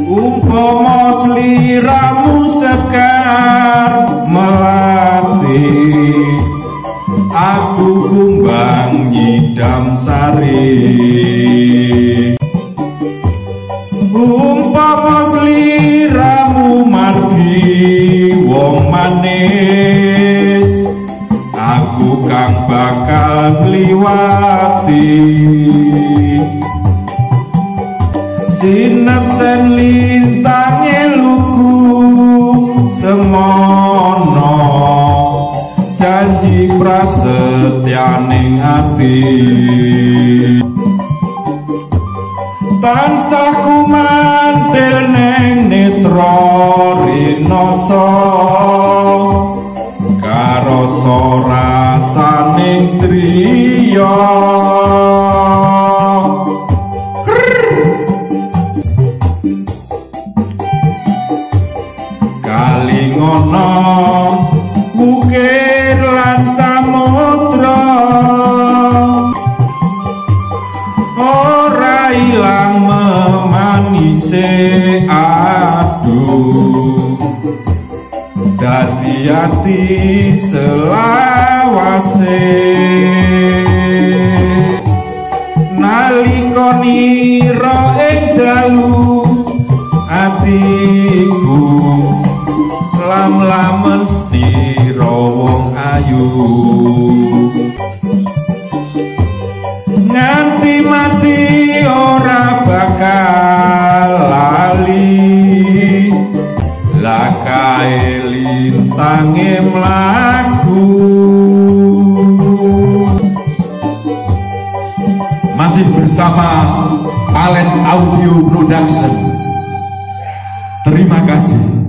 Umpama sliramu sekar melati, aku kumbang nyidam sari. Umpama sliramu margi wong manis, aku kang bakal ngliwati. Sinapsen lintange luku semono, janji prasetyaning ati. Tansah kumantil neng netra rinoso, karo rasaning triya. Kalingono ukir lan samudra, ora ilang memanise aduh. Dadi ati selawase nalika nira ing dalu, atiku lam-lamen nira wong ayu. Nganti mati ora bakal lali, lakae lintange mlaku. Masih bersama Palet Audio Production. Terima kasih.